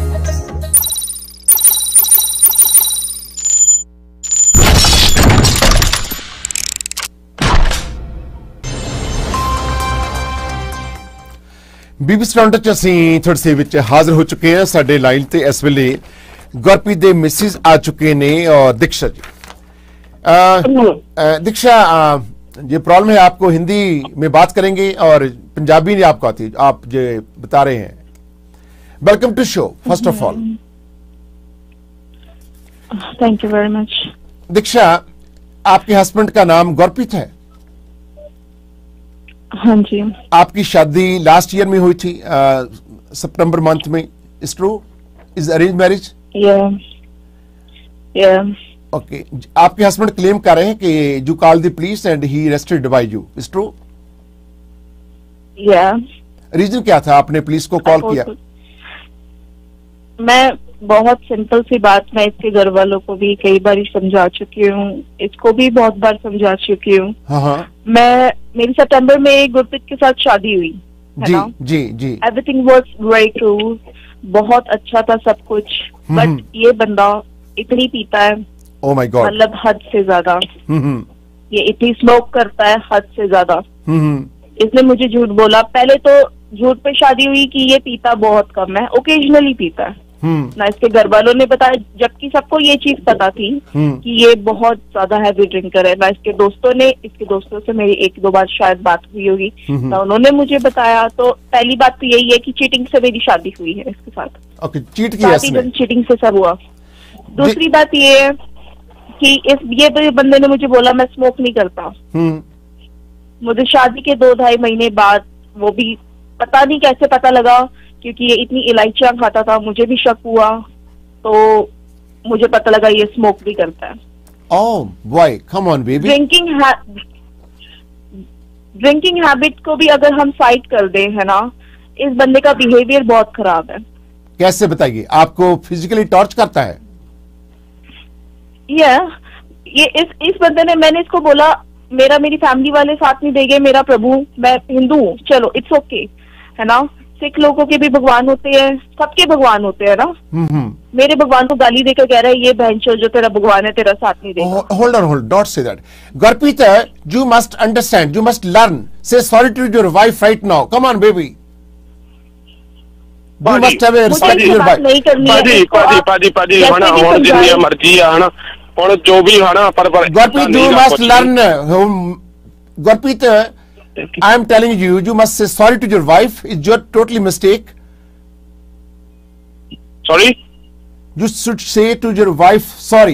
BBC Toronto ਚ ਅਸੀਂ ਥੋੜੀ ਸੇ ਵਿੱਚ ਹਾਜ਼ਰ ਹੋ ਚੁੱਕੇ हैं। साडे लाइन ਤੇ ਇਸ ਵੇਲੇ ਗੁਰਪ੍ਰੀਤ ਦੇ मिसिज आ चुके ने और दीक्षा जी। दीक्षा, ये प्रॉब्लम है, आपको हिंदी में बात करेंगे और पंजाबी नहीं आपको आती, आप जो बता रहे हैं। Welcome to show first of all. Thank you very much. Diksha, आपके हस्बैंड का नाम गुरप्रीत है? हाँ जी। आपकी शादी लास्ट ईयर में हुई थी, सितंबर मंथ में, is true? Is arrange marriage? या ओके। आपके हस्बैंड क्लेम कर रहे हैं कि you call the police and he arrested by you, is true? या रीजन क्या था, आपने पुलिस को कॉल किया? मैं बहुत सिंपल सी बात, मैं इसके घर वालों को भी कई बार समझा चुकी हूँ, इसको भी बहुत बार समझा चुकी हूँ। हाँ। मेरी सितंबर में गुरप्रीत के साथ शादी हुई है जी, ना? जी जी। एवरीथिंग वाज वेरी ट्रू, बहुत अच्छा था सब कुछ, बट ये बंदा इतनी पीता है, ओह माय गॉड, मतलब हद से ज्यादा। ये इतनी स्मोक करता है हद से ज्यादा। इसने मुझे झूठ बोला, पहले तो झूठ पे शादी हुई कि ये पीता बहुत कम है, ओकेजनली पीता है ना। इसके घर वालों ने बताया, जबकि सबको ये चीज पता थी कि ये बहुत ज्यादा हैवी ड्रिंकर है। ना इसके दोस्तों से मेरी एक दो बार शायद बात हुई होगी, ना उन्होंने मुझे बताया। तो पहली बात तो यही है कि चीटिंग से मेरी शादी हुई है इसके साथ। ओके, चीट किया इसने? चीटिंग से सब हुआ। दूसरी बात ये है कि ये बंदे ने मुझे बोला मैं स्मोक नहीं करता। मुझे शादी के 2-2.5 महीने बाद, वो भी पता नहीं कैसे पता लगा, क्योंकि ये इतनी इलायचियां खाता था, मुझे भी शक हुआ, तो मुझे पता लगा ये स्मोक भी करता है। Oh boy, come on baby. Drinking habit को भी अगर हम साइड कर दें, है ना, इस बंदे का बिहेवियर बहुत खराब है। कैसे बताइए? आपको फिजिकली टॉर्च करता है? ये इस बंदे ने, मैंने इसको बोला मेरी फैमिली वाले साथ नहीं देंगे, मेरा प्रभु, मैं हिंदू हूँ, चलो इट्स ओके, है ना। सिख लोगों के भी भगवान होते हैं, सबके भगवान होते हैं ना। मेरे भगवान को गाली देकर कह रहा है ये बहनचोद जो तेरा भगवान है तेरा साथ नहीं देगा। Hold on, don't say that. Gurpreet, you must understand, you must learn, say sorry to your wife right now, come on baby, you must have a respect to your wife। नहीं करनी है पाजी ਹੁਣ ਜਿੰਨੀ ਮਰਜ਼ੀ ਆ ਹਨਾ, ਹੁਣ ਜੋ ਵੀ ਹਨਾ, ਪਰ Gurpreet, you must learn। Gurpreet, I am telling you, you must say sorry to your wife. It's your totally mistake. Sorry? You should say to your wife sorry.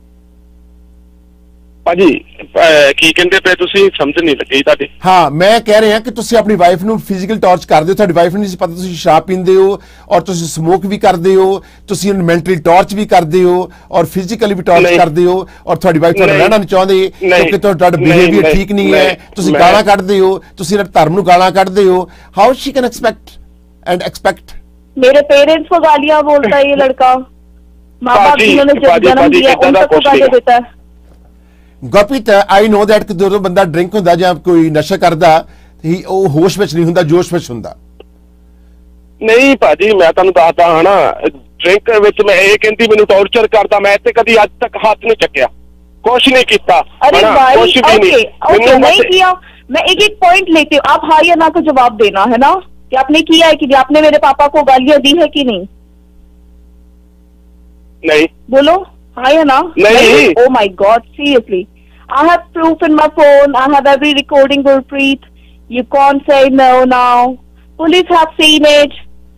ਭਾਜੀ ਕੀ ਕਹਿੰਦੇ ਪਏ ਤੁਸੀਂ? ਸਮਝ ਨਹੀਂ ਲੱਗੀ ਤੁਹਾਡੀ। ਹਾਂ, ਮੈਂ ਕਹਿ ਰਿਹਾ ਕਿ ਤੁਸੀਂ ਆਪਣੀ ਵਾਈਫ ਨੂੰ ਫਿਜ਼ੀਕਲ ਟਾਰਚ ਕਰਦੇ ਹੋ। ਤੁਹਾਡੀ ਵਾਈਫ ਨੂੰ ਨਹੀਂ ਪਤਾ ਤੁਸੀਂ ਸ਼ਰਾਬ ਪੀਂਦੇ ਹੋ ਔਰ ਤੁਸੀਂ ਸਮੋਕ ਵੀ ਕਰਦੇ ਹੋ, ਤੁਸੀਂ ਉਹਨੂੰ ਮੈਂਟਲੀ ਟਾਰਚ ਵੀ ਕਰਦੇ ਹੋ ਔਰ ਫਿਜ਼ੀਕਲੀ ਵੀ ਟਾਰਚ ਕਰਦੇ ਹੋ ਔਰ ਤੁਹਾਡੀ ਵਾਈਫ ਤੁਹਾਨੂੰ ਰਹਿਣਾ ਨਹੀਂ ਚਾਹੁੰਦੇ ਕਿਉਂਕਿ ਤੁਹਾਡਾ ਬਿਹੇਵੀਅਰ ਠੀਕ ਨਹੀਂ ਹੈ। ਤੁਸੀਂ ਗਾਲਾਂ ਕੱਢਦੇ ਹੋ, ਤੁਸੀਂ ਧਰਮ ਨੂੰ ਗਾਲਾਂ ਕੱਢਦੇ ਹੋ। ਹਾਊ ਸ਼ੀ ਕੈਨ एक्सपेक्ट मेरे पेरेंट्स को गालियां बोलता है ये लड़का, माँ बाप जिन्होंने जन्म दिया उन सबको गालियां देता है। गुरप्रीत, आई नो दैट कि ਜਦੋਂ ਬੰਦਾ ਡਰਿੰਕ ਹੁੰਦਾ ਜਾਂ ਕੋਈ ਨਸ਼ਾ ਕਰਦਾ ਉਹ ਹੋਸ਼ ਵਿੱਚ ਨਹੀਂ ਹੁੰਦਾ, ਜੋਸ਼ ਵਿੱਚ ਹੁੰਦਾ। ਨਹੀਂ ਭਾਜੀ, ਮੈਂ ਤੁਹਾਨੂੰ ਦੱਸਦਾ ਹਨਾ, ਡਰਿੰਕ ਵਿੱਚ ਮੈਂ ਇਹ ਕਹਿੰਦੀ ਮੈਨੂੰ ਟੌਰਚਰ ਕਰਦਾ, ਮੈਂ ਤੇ ਕਦੀ ਅੱਜ ਤੱਕ ਹੱਥ ਨਹੀਂ ਚੱਕਿਆ, कुछ नहीं किया। अरे भाई ओके नहीं किया, मैं एक एक पॉइंट लेती हूँ, आप हाँ या ना को जवाब देना है ना कि आपने किया है कि आपने मेरे पापा को गालियां दी है कि नहीं? नहीं बोलो हाँ या ना। नहीं। Oh my God, seriously, I have proof in my phone, I have every recording, Gurpreet. You can't say no now. Police have seen it.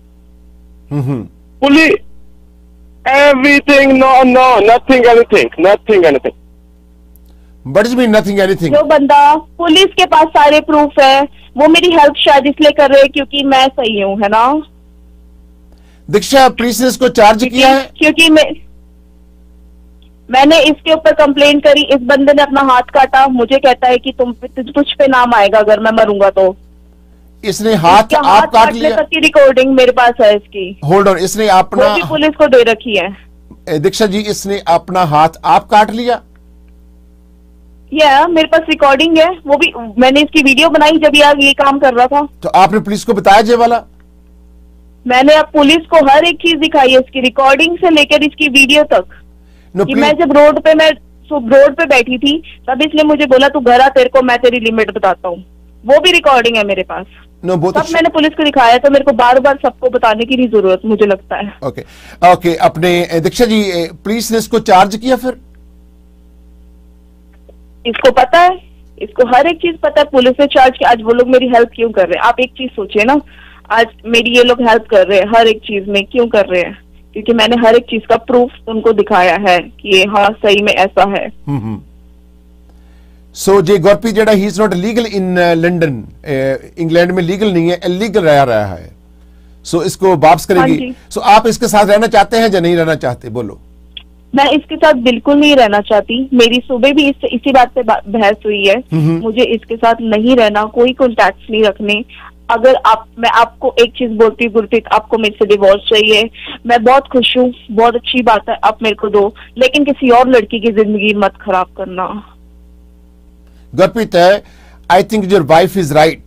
Police, everything, no, nothing, anything. What does mean nothing anything? जो बंदा पुलिस के पास सारे प्रूफ है, वो मेरी हेल्प शायद इसलिए कर रहे हैं क्योंकि मैं सही हूँ, है ना? दीक्षा, पुलिस ने इसको चार्ज किया है? क्योंकि मैंने इसके ऊपर कंप्लेंट करी, इस बंदे ने अपना हाथ काटा, मुझे कहता है कि तुझ पे नाम आएगा अगर मैं मरूंगा तो। इसने हाथ आप काट लिया? तक की रिकॉर्डिंग मेरे पास है इसकी। होल्ड ऑन, इसने अपना वो भी पुलिस को दे रखी है। दीक्षा जी, इसने अपना हाथ आप काट लिया? मेरे पास रिकॉर्डिंग है, वो भी मैंने इसकी वीडियो बनाई जब ये काम कर रहा था। तो आपने पुलिस को बताया ये वाला? मैंने अब पुलिस को हर एक चीज दिखाई है, इसकी रिकॉर्डिंग से लेकर इसकी वीडियो तक। कि मैं जब रोड पे बैठी थी तब इसने मुझे बोला तू घर आ, तेरे को मैं तेरी लिमिट बताता हूँ, वो भी रिकॉर्डिंग है मेरे पास। तब मैंने पुलिस को दिखाया, तो मेरे को बार बार सबको बताने की नहीं जरूरत, मुझे लगता है। ओके अपने दीक्षा जी, पुलिस ने इसको चार्ज किया फिर? इसको पता है, इसको हर एक चीज पता है, पुलिस ने चार्ज किया। आज वो लोग मेरी हेल्प क्यों कर रहे हैं? आप एक चीज सोचिए ना, आज मेरी ये लोग हेल्प कर रहे हैं हर एक चीज में, क्यों कर रहे हैं? क्योंकि मैंने हर एक चीज का प्रूफ उनको दिखाया है कि ये हाँ सही में ऐसा है। सो जे गुरप्रीत जेड़ा ही is not legal in London, England में लीगल नहीं है, इलीगल रह रहा है, सो इसको वापस करेगी। सो आप इसके साथ रहना चाहते हैं या नहीं रहना चाहते? बोलो। मैं इसके साथ बिल्कुल नहीं रहना चाहती, मेरी सुबह भी इसी बात पे बहस हुई है। मुझे इसके साथ नहीं रहना, कोई कॉन्टैक्ट नहीं रखने। अगर मैं आपको एक चीज बोलती हूँ गुरप्रीत, आपको मेरे से डिवोर्स चाहिए, मैं बहुत खुश हूँ, बहुत अच्छी बात है, आप मेरे को दो, लेकिन किसी और लड़की की जिंदगी मत खराब करना। Gurpreet, I think your wife is right.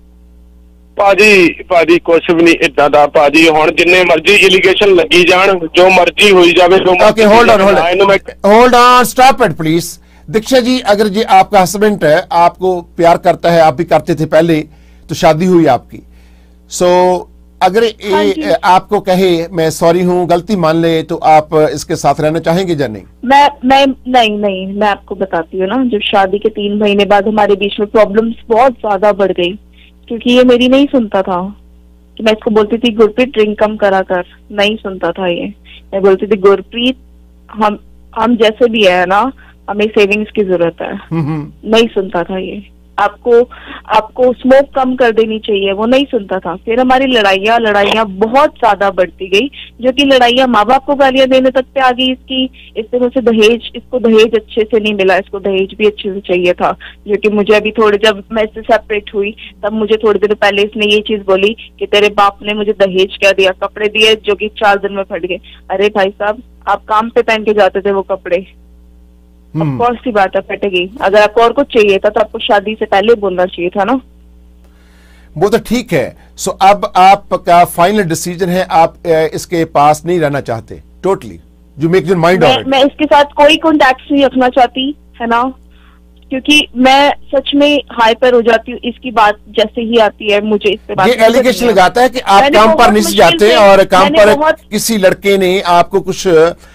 भाजी कुछ भी नहीं इदा दा भाजी, हुण जिन्ने मर्जी एलिगेशन लगी जान, जो मर्जी होई जावे, जो okay hold on stop it please. Diksha ji, अगर ये आपका हस्बैंड है, आपको प्यार करता है, आप भी करते थे पहले, तो शादी हुई आपकी, सो अगर ये आपको कहे मैं सॉरी हूँ, गलती मान ले, तो आप इसके साथ रहना चाहेंगे या नहीं? नहीं, मैं आपको बताती हूँ ना, जब शादी के 3 महीने बाद हमारे बीच में प्रॉब्लम्स बहुत ज्यादा बढ़ गई, क्योंकि ये मेरी नहीं सुनता था। कि मैं इसको बोलती थी गुरप्रीत ड्रिंक कम करा कर, नहीं सुनता था ये। मैं बोलती थी गुरप्रीत हम जैसे भी है ना, हमें सेविंग्स की जरूरत है, नहीं सुनता था ये। आपको स्मोक कम कर देनी चाहिए, वो नहीं सुनता था। फिर हमारी लड़ाइयाँ बहुत ज्यादा बढ़ती गई, जो कि लड़ाइयाँ माँ बाप को गालियां देने तक पे आ गई इससे मुझे इसको दहेज अच्छे से नहीं मिला, इसको दहेज भी अच्छे से चाहिए था, जो कि मुझे अभी जब मैं इससे सेपरेट हुई तब मुझे थोड़े दिन पहले इसने ये चीज बोली कि तेरे बाप ने मुझे दहेज क्या दिया, कपड़े दिए जो कि 4 दिन में फट गए। अरे भाई साहब, आप काम पे पहन के जाते थे वो कपड़े, कौन सी बात है फटेगी? अगर आपको और कुछ चाहिए था तो आपको शादी से पहले बोलना चाहिए था ना। वो तो ठीक है। सो अब आपका फाइनल डिसीजन है, आप इसके पास नहीं रहना चाहते totally? You make your mind on it? मैं इसके साथ कोई कॉन्टैक्ट नहीं रखना चाहती, है ना, क्योंकि मैं सच में हाइपर हो जाती हूँ। इसकी बात जैसे ही आती है मुझे इस पे बात, ये एलिगेशन लगाता है कि आप काम पर नहीं जाते और काम पर किसी लड़के ने आपको कुछ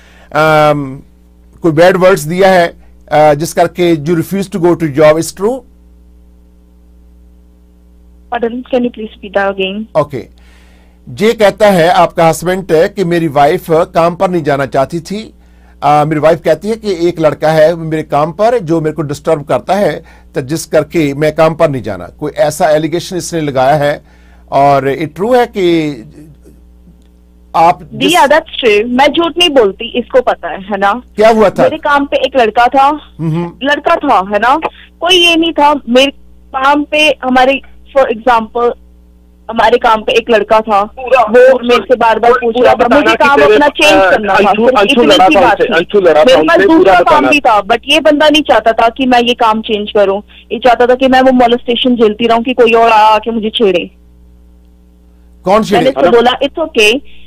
कोई बैड वर्ड्स दिया है जिस करके you refuse to go to job. Is true? Pardon, can you please repeat that again? Okay, ये कहता है आपका हस्बैंड कि मेरी वाइफ काम पर नहीं जाना चाहती थी। मेरी वाइफ कहती है कि एक लड़का है मेरे काम पर जो मेरे को डिस्टर्ब करता है, तो जिस करके मैं काम पर नहीं जाना। कोई ऐसा एलिगेशन इसने लगाया है, और ये ट्रू है कि आप that's true. मैं झूठ नहीं बोलती, इसको पता है ना। क्या हुआ था? मेरे काम पे एक लड़का था, है ना, कोई ये नहीं था। मेरे काम पे फॉर एग्जाम्पल हमारे काम पे एक लड़का था, वो मेरे से बार बार पूछ रहा था, मुझे काम अपना चेंज करना था, इतनी सी बात थी। मेरे पास दूसरा काम भी था, बट ये बंदा नहीं चाहता था कि मैं ये काम चेंज करूं, ये चाहता था कि मैं वो मोलेस्टेशन झेलती रहूं कि कोई और आके मुझे छेड़े। कौन छेड़े? मैंने इसको बोला इट्स ओके,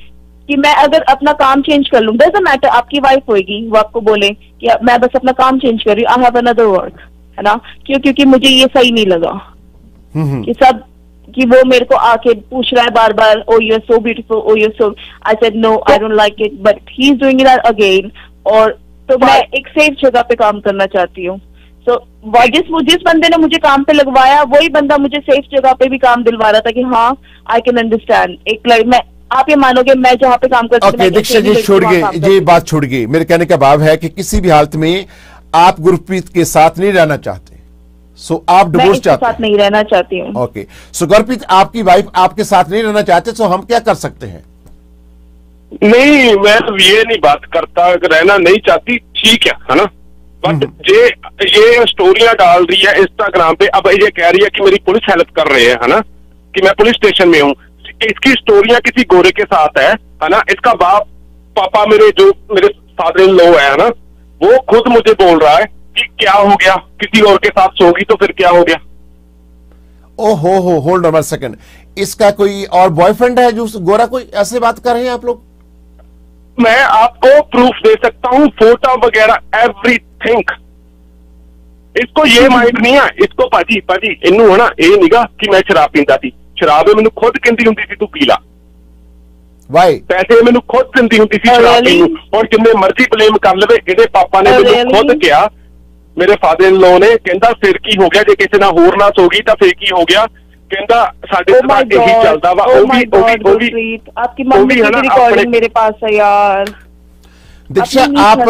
कि मैं अगर अपना काम चेंज कर लूं, डजंट मैटर, आपकी वाइफ होगी वो आपको बोले कि मैं बस अपना काम चेंज कर रही हूँ, आई हैव अनदर वर्क, है ना, क्योंकि मुझे ये सही नहीं लगा कि सब कि वो मेरे को आके पूछ रहा है बार बार, oh you are so beautiful, oh you are so, I said no I don't like it, but he is doing it again. और तो मैं एक सेफ जगह पे काम करना चाहती हूँ। सो जिस बंदे ने मुझे काम पे लगवाया वही बंदा मुझे सेफ जगह पे भी काम दिलवा रहा था कि हाँ आई कैन अंडरस्टैंड। मैं, आप ये मानोगे, मैं जहाँ पे काम करती हूँ, दीक्षा जी छोड़ गए, ये बात छोड़ गई। मेरे कहने का भाव है कि किसी भी हालत में आप गुरप्रीत के साथ नहीं रहना चाहते, सो आप डिवोर्स चाहते हैं? साथ नहीं रहना चाहती हूँ। ओके, सो गुरप्रीत आपकी वाइफ आपके साथ नहीं रहना चाहते, सो हम क्या कर सकते हैं? नहीं, मैं तो ये नहीं बात करता, रहना नहीं चाहती ठीक है ना, बट ये स्टोरियां डाल रही है इंस्टाग्राम पे, अब ये कह रही है कि मेरी पुलिस हेल्प कर रहे है ना, कि मैं पुलिस स्टेशन में हूँ। इसकी स्टोरियां किसी गोरे के साथ है ना। इसका बाप पापा मेरे फादर इन लॉ है ना, वो खुद मुझे बोल रहा है कि क्या हो गया, किसी और के साथ सोगी तो फिर क्या हो गया। ओहो हो, होल्ड ऑन 1 सेकंड, इसका कोई और बॉयफ्रेंड है जो गोरा, कोई ऐसे बात कर रहे हैं आप लोग? मैं आपको प्रूफ दे सकता हूँ, फोटो वगैरह एवरीथिंग। इसको ये माइंड नहीं है, इसको पाजी इनू है ना ये निगा कि मैं शराब पींदा थी, शराब मैनू खुद कहती हुंदी सी तू पी ला, वाई पैसे मैनू खुद दिंदी हुंदी सी शराब पीन नूं। और जिन्ने मर्जी ब्लेम कर लवे, ਇਹਦੇ पापा ने मैनू खुद किया, मेरे फादर इन लॉ ने कहंदा फिर की हो गया जे किसी ना होर ना सोगी तो फिर की हो गया, कहंदा साडे समाज यही चलदा वा। वो भी आपकी मम्मी की रिकॉर्डिंग मेरे पास है यार। दीक्षा आप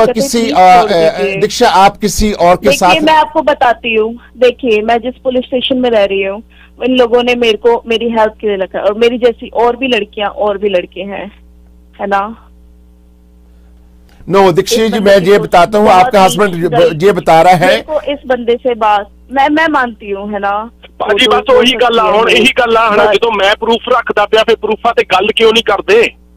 किसी और के साथ, मैं आपको बताती हूँ, देखिए मैं जिस पुलिस स्टेशन में रह रही हूँ, इन लोगों ने मेरे को मेरी हेल्प के लिए रखा है, और मेरी जैसी और भी लड़कियां और भी लड़के हैं, है ना। नो दीक्षा जी, मैं ये बताता हूँ, आपका हस्बैंड ये बता रहा है को इस बंदे से बात मैं मानती हूँ, है ना भाजी। बस वही गल आ, हुण यही गल आ ना, जो मैं प्रूफ रखदा पिया फिर प्रूफा ते गल क्यों नहीं करदे?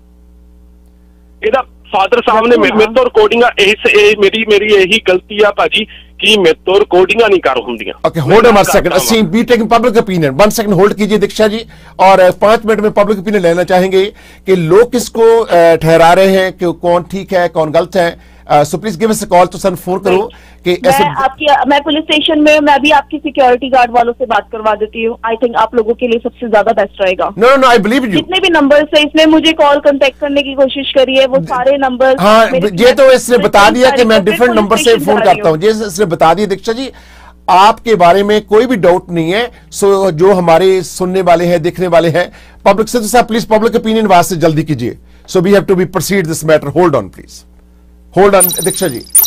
ਇਹਦਾ फादर साहब ने मेरे तो रिकॉर्डिंगा, मेरी यही गलती है भाजी कि मेरे तो रिकॉर्डिंगा नहीं कर हुंदियां। ओके, होल्ड ऑन 1 सेकंड, ਅਸੀਂ be taking public opinion 1 second होल्ड कीजिए दीक्षा जी, और 5 मिनट में पब्लिक ओपिनियन लेना चाहेंगे कि लोग किसको ठहरा रहे हैं कि कौन ठीक है कौन गलत है। So please give us a call, तो सन फोन करो कि ऐसे मैं पुलिस स्टेशन में, मैं भी आपकी सिक्योरिटी गार्ड वालों से बात करवा देती हूँ। आई थिंक आप लोगों के लिए सबसे ज्यादा बेस्ट रहेगा। No I believe you. जितने भी नंबर से इसने मुझे कॉल कांटेक्ट करने की कोशिश करी है, वो सारे नंबर, हाँ ये तो इसने बता दिया कि मैं डिफरेंट नंबर से फोन करता हूँ, जैसे इसने बता दिया। दीक्षा जी आपके बारे में कोई भी डाउट नहीं है। सो जो हमारे सुनने वाले हैं, देखने वाले हैं पब्लिक से, तो साहब प्लीज पब्लिक ओपिनियन वास्ते जल्दी कीजिए। So we have to be proceed this matter. Hold on please, hold on Diksha ji.